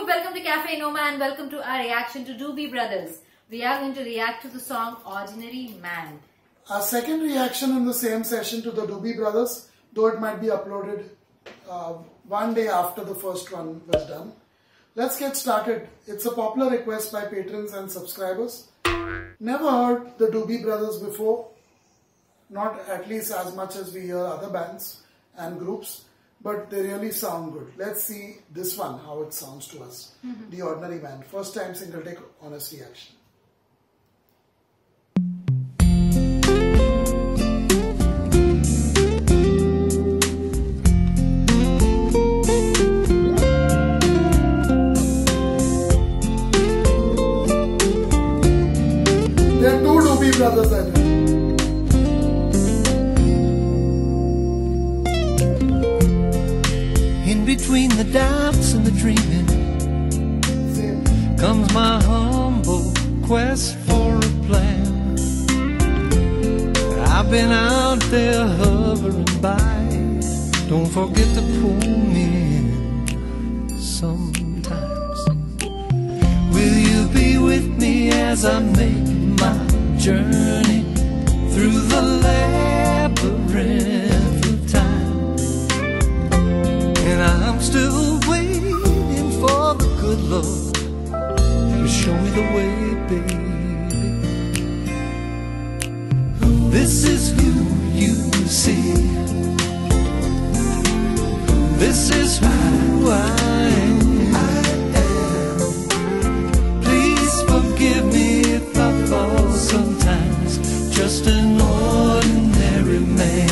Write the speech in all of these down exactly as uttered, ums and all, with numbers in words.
welcome to Cafe Enoma and welcome to our reaction to Doobie Brothers. We are going to react to the song Ordinary Man. Our second reaction in the same session to the Doobie Brothers, though it might be uploaded uh, one day after the first one was done. Let's get started. It's a popular request by patrons and subscribers. Never heard the Doobie Brothers before, not at least as much as we hear other bands and groups, but they really sound good. Let's see this one, how it sounds to us. Mm-hmm. The Ordinary Man. First time single take honest reaction. There are two Doobie Brothers, I think. Between the doubts and the dreaming Same. comes my humble quest for a plan. I've been out there hovering by. Don't forget to pull me in sometimes. Will you be with me as I make my journey through the labyrinth of time? And I'm still waiting for the good Lord to show me the way, baby. This is who you see. This is who I am. Please forgive me if I fall sometimes. Just an ordinary man.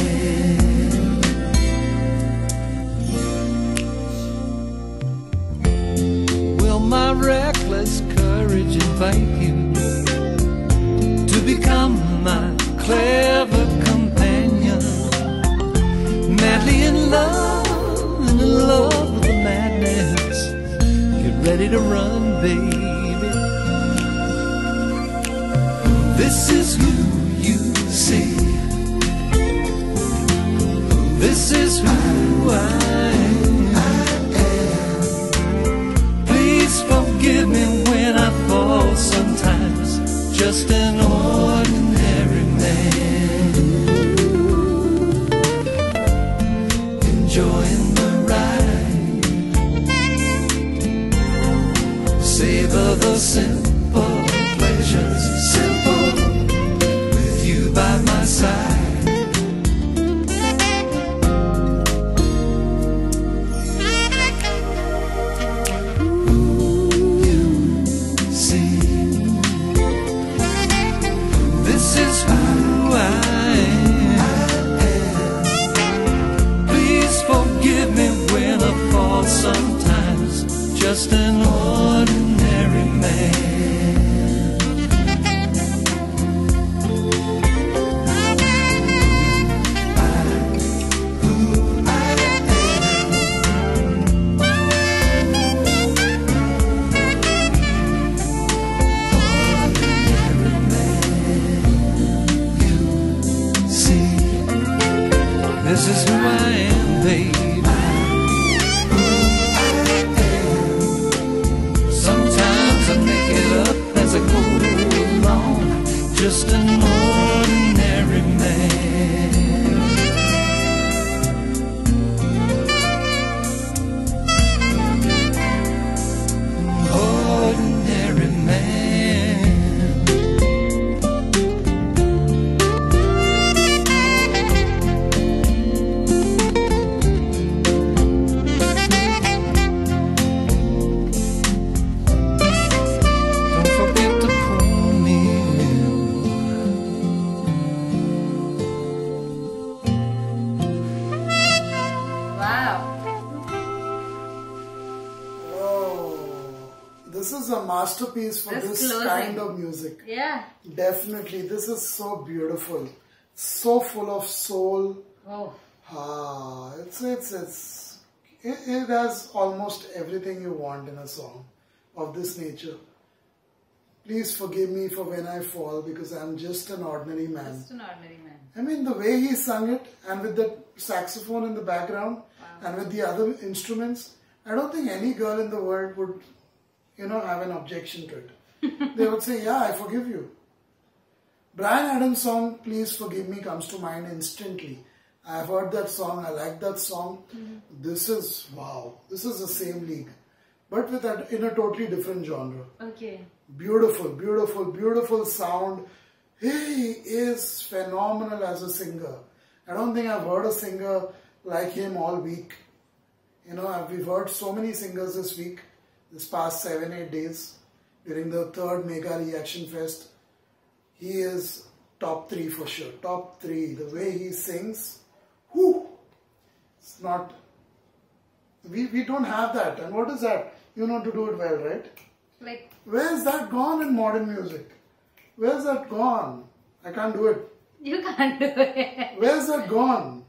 My reckless courage invite you to become my clever companion. Madly in love, in love with the madness. Get ready to run, baby. This is who you see. This is who I am. Forgive me when I fall sometimes. Just an ordinary man, enjoying the ride. Savor the simple pleasures, simple, with you by my side. Sometimes just an ordinary man. I, who I am. Ordinary man. You see, this is who I am, baby. Just an ordinary man. Ordinary man. Don't forget to pull me in. This is a masterpiece for That's this closing. kind of music. Yeah. Definitely. This is so beautiful. So full of soul. Oh. Ah, it's, it's, it's, it, it has almost everything you want in a song of this nature. Please forgive me for when I fall because I'm just an ordinary man. Just an ordinary man. I mean, the way he sung it and with the saxophone in the background, wow. and with the other instruments, I don't think any girl in the world would you know, have an objection to it. They would say, yeah, I forgive you. Bryan Adams' song, Please Forgive Me, comes to mind instantly. I've heard that song, I like that song. Mm-hmm. This is, wow, this is the same league. But with a, in a totally different genre. Okay. Beautiful, beautiful, beautiful sound. He is phenomenal as a singer. I don't think I've heard a singer like him all week. You know, we've heard so many singers this week, this past seven, eight days, during the third Mega Reaction Fest. He is top three for sure. Top three. The way he sings, whoo, it's not, we, we don't have that. And what is that? You know to do it well, right? Like, where's that gone in modern music? Where's that gone? I can't do it. You can't do it. Where's that gone?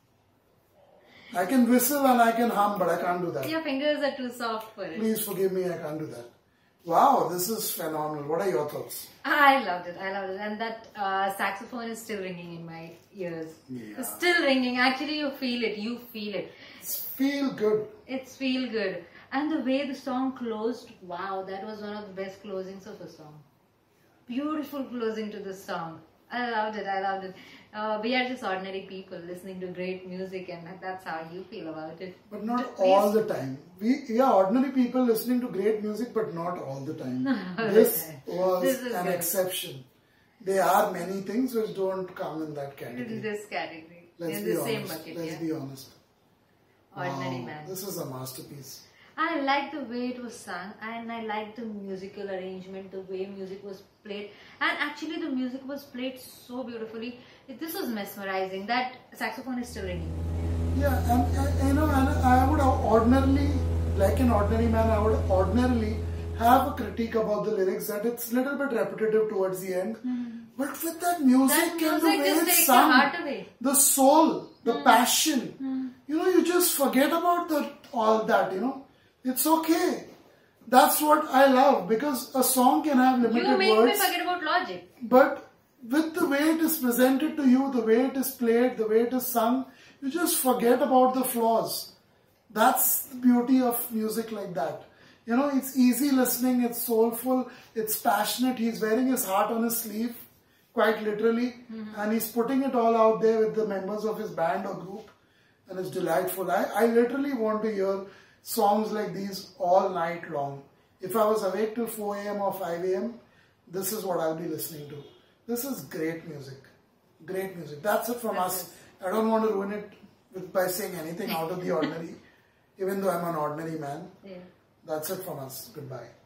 I can whistle and I can hum, but I can't do that. Your fingers are too soft for it. Please forgive me, I can't do that. Wow, this is phenomenal. What are your thoughts? I loved it. I loved it. And that uh, saxophone is still ringing in my ears. Yeah. It's still ringing. Actually, you feel it. You feel it. It's feel good. It's feel good. And the way the song closed, wow, that was one of the best closings of a song. Beautiful closing to the song. I loved it. I loved it. Uh, we are just ordinary people listening to great music, and that's how you feel about it. But not Please. all the time. We, yeah, ordinary people listening to great music, but not all the time. This was this is an good. exception. There are many things which don't come in that category. In this category. Let's in be the honest. same bucket. Let's yeah. be honest. Ordinary Wow, man. this is a masterpiece. I like the way it was sung, and I like the musical arrangement, the way music was played, and actually the music was played so beautifully. It, this was mesmerizing. That saxophone is still ringing. Yeah, and, and you know, and I would ordinarily, like an ordinary man, I would ordinarily have a critique about the lyrics that it's a little bit repetitive towards the end. Mm-hmm. But with that music, that music and the way just it's takes sung, your heart away. The soul, the mm. passion, mm. you know, you just forget about the all that, you know. It's okay. That's what I love, because a song can have limited You make words. me forget about logic. But with the way it is presented to you, the way it is played, the way it is sung, you just forget about the flaws. That's the beauty of music like that. You know, it's easy listening, it's soulful, it's passionate. He's wearing his heart on his sleeve, quite literally. Mm-hmm. And he's putting it all out there with the members of his band or group. And it's delightful. I, I literally want to hear songs like these all night long. If I was awake till four A M or five A M, this is what I'll be listening to. This is great music. Great music. That's it from That's us. it. I don't want to ruin it with, by saying anything out of the ordinary, even though I'm an ordinary man. Yeah. That's it from us. Goodbye.